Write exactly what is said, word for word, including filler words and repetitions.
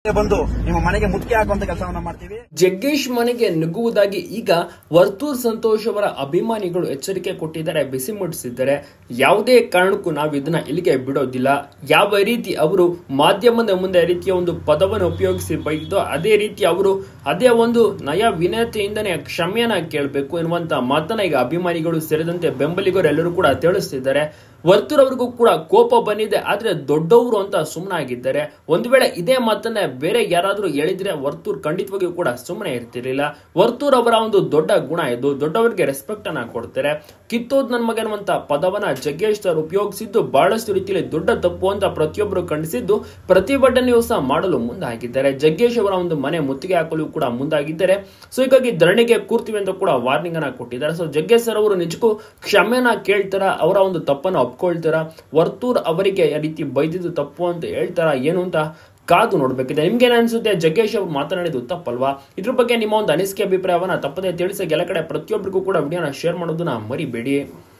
ಬಂದು ನಿಮ್ಮ ಮನೆಗೆ ಮುತ್ತಿಗೆ ಹಾಕುವಂತ ಕೆಲಸವನ್ನ ಮಾಡ್ತೀವಿ. ಜಗ್ಗೇಶ್ ಮನೆಗೆ ನುಗ್ಗುವುದಾಗಿ ಈಗ ವರ್ತೂರ್ ಸಂತೋಷ್ ಅವರ ಅಭಿಮಾನಿಗಳು ಎಚ್ಚರಿಕೆ ಕೊಟ್ಟಿದ್ದಾರೆ, ಬಿಸಿ ಮುಟ್ಟಿಸಿದ್ದಾರೆ. ಯಾವುದೇ ಕಾರಣಕ್ಕೂ ನಾವು ಇದನ್ನ ಇಲ್ಲಿಗೆ ಬಿಡೋದಿಲ್ಲ. ಯಾವ ರೀತಿ ಅವರು ಮಾಧ್ಯಮದ ಮುಂದೆ ರೀತಿಯ ಒಂದು ಪದವನ್ನು ಉಪಯೋಗಿಸಿ ಬೈದೋ ಅದೇ ರೀತಿ ಅವರು ಅದೇ ಒಂದು ನಯ ವಿನಯತೆಯಿಂದನೇ ಕ್ಷಮೆಯನ್ನ ಕೇಳಬೇಕು ಎನ್ನುವಂತ ಮಾತನ್ನ ಈಗ ಅಭಿಮಾನಿಗಳು ಸೇರಿದಂತೆ ಬೆಂಬಲಿಗರು ಎಲ್ಲರೂ ಕೂಡ ತಿಳಿಸ್ತಿದ್ದಾರೆ. ವರ್ತೂರ್ ಅವರಿಗೂ ಕೂಡ ಕೋಪ ಬಂದಿದೆ, ಆದ್ರೆ ದೊಡ್ಡವರು ಅಂತ ಸುಮ್ಮನಾಗಿದ್ದಾರೆ. ಒಂದು ವೇಳೆ ಇದೇ ಮಾತನ್ನ ಬೇರೆ ಯಾರಾದ್ರೂ ಹೇಳಿದ್ರೆ ವರ್ತೂರ್ ಖಂಡಿತವಾಗಿಯೂ ಕೂಡ ಸುಮ್ಮನೆ ಇರ್ತಿರ್ಲಿಲ್ಲ. ವರ್ತೂರ್ ಅವರ ಒಂದು ದೊಡ್ಡ ಗುಣ ಇದು, ದೊಡ್ಡವರಿಗೆ ರೆಸ್ಪೆಕ್ಟ್ ಅನ್ನ ಕೊಡ್ತಾರೆ. ಕಿತ್ತೋದ್ ನನ್ ಮಗ ಅನ್ನುವಂತ ಪದವನ್ನ ಜಗ್ಗೇಶ್ ಸರ್ ಉಪಯೋಗಿಸಿದ್ದು ಬಹಳಷ್ಟು ರೀತಿಯಲ್ಲಿ ದೊಡ್ಡ ತಪ್ಪು ಅಂತ ಪ್ರತಿಯೊಬ್ಬರು ಖಂಡಿಸಿದ್ದು ಪ್ರತಿಭಟನೆಯೂ ಸಹ ಮಾಡಲು ಮುಂದಾಗಿದ್ದಾರೆ. ಜಗ್ಗೇಶ್ ಅವರ ಒಂದು ಮನೆ ಮುತ್ತಿಗೆ ಹಾಕಲು ಕೂಡ ಮುಂದಾಗಿದ್ದಾರೆ. ಸೊ ಹೀಗಾಗಿ ಧರಣಿಗೆ ಕೂರ್ತೀವಿ ಅಂತ ಕೂಡ ವಾರ್ನಿಂಗ್ ಅನ್ನ ಕೊಟ್ಟಿದ್ದಾರೆ. ಸೊ ಜಗ್ಗೇಶ್ ಸರ್ ಅವರು ನಿಜಕ್ಕೂ ಕ್ಷಮೆನ ಕೇಳ್ತಾರ, ಅವರ ಒಂದು ತಪ್ಪನ್ನ ಒಪ್ಕೊಳ್ತಾರ, ವರ್ತೂರ್ ಅವರಿಗೆ ಆ ರೀತಿ ಬೈದಿದ್ದು ತಪ್ಪು ಅಂತ ಹೇಳ್ತಾರ ಏನು ಅಂತ ಕಾದು ನೋಡ್ಬೇಕಿದೆ. ನಿಮ್ಗೇನು ಅನ್ಸುತ್ತೆ? ಜಗ್ಗೇಶ್ ಅವರು ಮಾತನಾಡಿದ್ದು ತಪ್ಪಲ್ವಾ? ಇದ್ರ ಬಗ್ಗೆ ನಿಮ್ಮ ಒಂದು ಅನಿಸಿಕೆ ಅಭಿಪ್ರಾಯವನ್ನ ತಪ್ಪದೆ ತಿಳಿಸಿ ಎಲ್ಲ ಕಡೆ ಪ್ರತಿಯೊಬ್ಬರಿಗೂ ಕೂಡ ವಿಡಿಯೋನ ಶೇರ್ ಮಾಡೋದನ್ನ ಮರಿಬೇಡಿ.